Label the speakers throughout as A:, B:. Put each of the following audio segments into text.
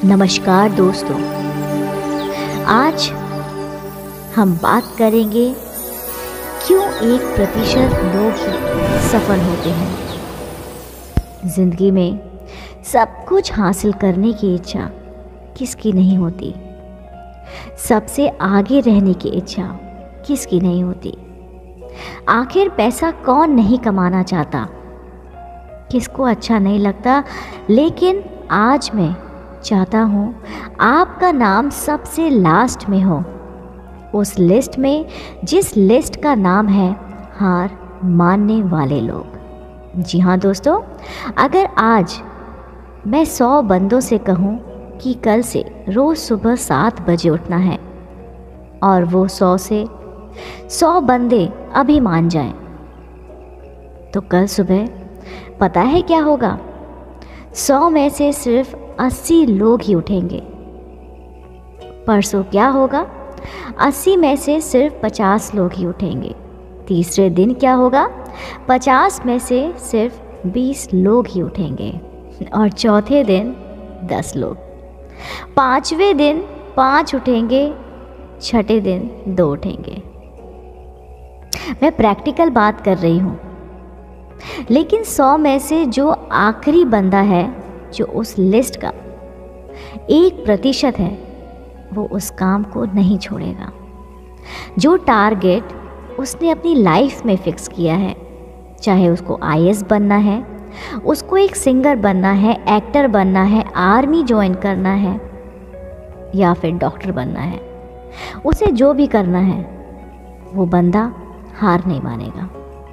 A: नमस्कार दोस्तों, आज हम बात करेंगे क्यों 1% लोग ही सफल होते हैं। जिंदगी में सब कुछ हासिल करने की इच्छा किसकी नहीं होती, सबसे आगे रहने की इच्छा किसकी नहीं होती। आखिर पैसा कौन नहीं कमाना चाहता, किसको अच्छा नहीं लगता। लेकिन आज मैं चाहता हूँ आपका नाम सबसे लास्ट में हो, उस लिस्ट में जिस लिस्ट का नाम है हार मानने वाले लोग। जी हाँ दोस्तों, अगर आज मैं 100 बंदों से कहूँ कि कल से रोज़ सुबह 7 बजे उठना है और वो 100 से 100 बंदे अभी मान जाएं, तो कल सुबह पता है क्या होगा? 100 में से सिर्फ 80 लोग ही उठेंगे। परसों क्या होगा? 80 में से सिर्फ 50 लोग ही उठेंगे। तीसरे दिन क्या होगा? 50 में से सिर्फ 20 लोग ही उठेंगे और चौथे दिन 10 लोग। पांचवें दिन 5 उठेंगे, छठे दिन 2 उठेंगे। मैं प्रैक्टिकल बात कर रही हूँ। लेकिन 100 में से जो आखिरी बंदा है, जो उस लिस्ट का 1% है, वो उस काम को नहीं छोड़ेगा। जो टारगेट उसने अपनी लाइफ में फिक्स किया है, चाहे उसको आईएएस बनना है, उसको एक सिंगर बनना है, एक्टर बनना है, आर्मी ज्वाइन करना है या फिर डॉक्टर बनना है, उसे जो भी करना है वो बंदा हार नहीं मानेगा।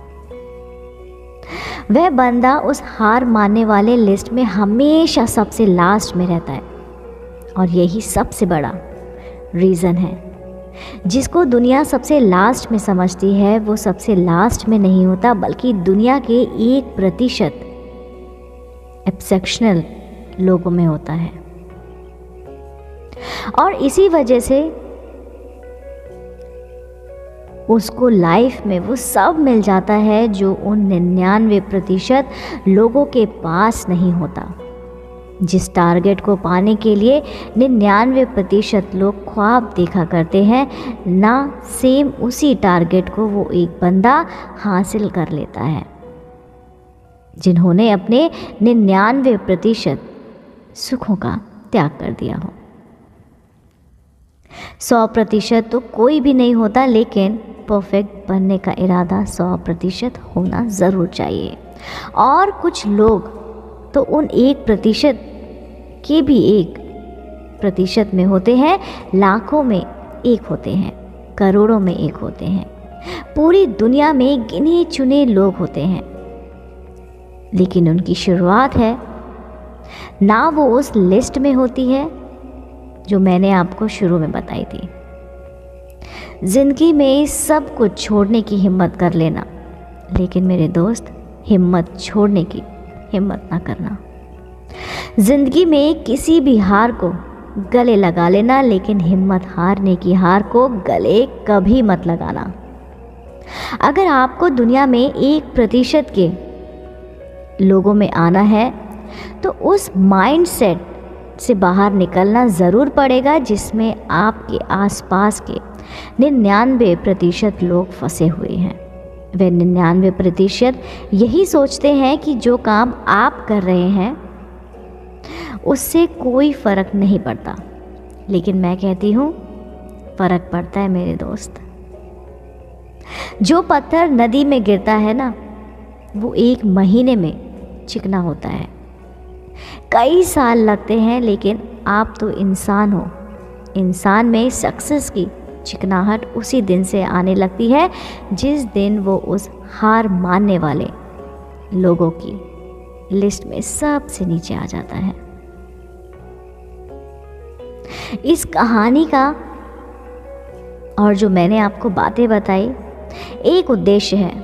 A: वह बंदा उस हार मानने वाले लिस्ट में हमेशा सबसे लास्ट में रहता है। और यही सबसे बड़ा रीज़न है। जिसको दुनिया सबसे लास्ट में समझती है, वो सबसे लास्ट में नहीं होता, बल्कि दुनिया के 1% एक्सेप्शनल लोगों में होता है। और इसी वजह से उसको लाइफ में वो सब मिल जाता है जो उन 99% लोगों के पास नहीं होता। जिस टारगेट को पाने के लिए 99% लोग ख्वाब देखा करते हैं ना, सेम उसी टारगेट को वो एक बंदा हासिल कर लेता है जिन्होंने अपने 99% सुखों का त्याग कर दिया हो। 100% तो कोई भी नहीं होता, लेकिन परफेक्ट बनने का इरादा 100% होना ज़रूर चाहिए। और कुछ लोग तो उन 1% के भी 1% में होते हैं, लाखों में 1 होते हैं, करोड़ों में 1 होते हैं, पूरी दुनिया में गिने चुने लोग होते हैं। लेकिन उनकी शुरुआत है ना वो उस लिस्ट में होती है जो मैंने आपको शुरू में बताई थी। जिंदगी में सब कुछ छोड़ने की हिम्मत कर लेना, लेकिन मेरे दोस्त, हिम्मत छोड़ने की हिम्मत ना करना। जिंदगी में किसी भी हार को गले लगा लेना, लेकिन हिम्मत हारने की हार को गले कभी मत लगाना। अगर आपको दुनिया में 1% के लोगों में आना है, तो उस माइंडसेट से बाहर निकलना ज़रूर पड़ेगा जिसमें आपके आसपास के 99% लोग फंसे हुए हैं। वे 99% यही सोचते हैं कि जो काम आप कर रहे हैं उससे कोई फ़र्क नहीं पड़ता, लेकिन मैं कहती हूँ फ़र्क पड़ता है मेरे दोस्त। जो पत्थर नदी में गिरता है ना, वो 1 महीने में चिकना होता है। कई साल लगते हैं, लेकिन आप तो इंसान हो। इंसान में सक्सेस की चिकनाहट उसी दिन से आने लगती है जिस दिन वो उस हार मानने वाले लोगों की लिस्ट में सबसे नीचे आ जाता है। इस कहानी का और जो मैंने आपको बातें बताई, एक उद्देश्य है,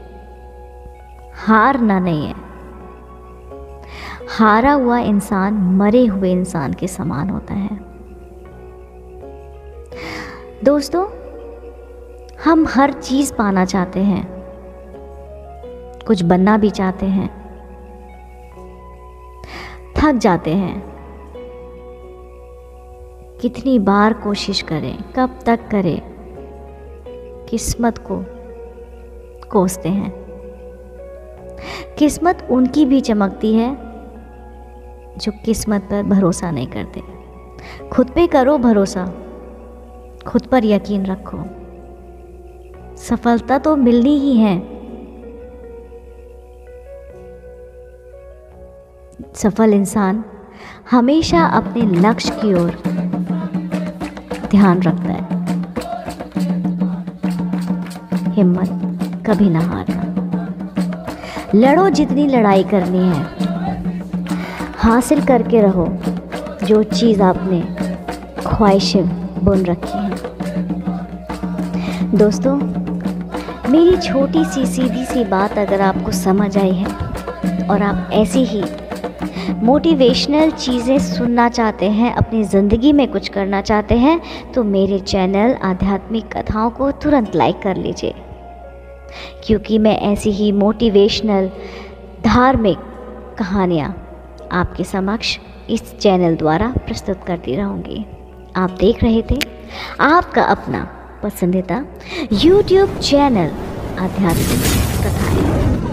A: हारना नहीं है। हारा हुआ इंसान मरे हुए इंसान के समान होता है। दोस्तों, हम हर चीज़ पाना चाहते हैं, कुछ बनना भी चाहते हैं, थक जाते हैं, कितनी बार कोशिश करें, कब तक करें, किस्मत को कोसते हैं। किस्मत उनकी भी चमकती है जो किस्मत पर भरोसा नहीं करते। खुद पे करो भरोसा, खुद पर यकीन रखो, सफलता तो मिलनी ही है। सफल इंसान हमेशा अपने लक्ष्य की ओर ध्यान रखता है। हिम्मत कभी ना हारना। लड़ो जितनी लड़ाई करनी है, हासिल करके रहो जो चीज़ आपने ख्वाहिशें बुन रखी हैं। दोस्तों, मेरी छोटी सी सीधी सी बात अगर आपको समझ आई है और आप ऐसी ही मोटिवेशनल चीज़ें सुनना चाहते हैं, अपनी ज़िंदगी में कुछ करना चाहते हैं, तो मेरे चैनल आध्यात्मिक कथाओं को तुरंत लाइक कर लीजिए, क्योंकि मैं ऐसी ही मोटिवेशनल धार्मिक कहानियाँ आपके समक्ष इस चैनल द्वारा प्रस्तुत करती रहूँगी। आप देख रहे थे आपका अपना पसंदीदा YouTube चैनल आध्यात्मिक कथाएं।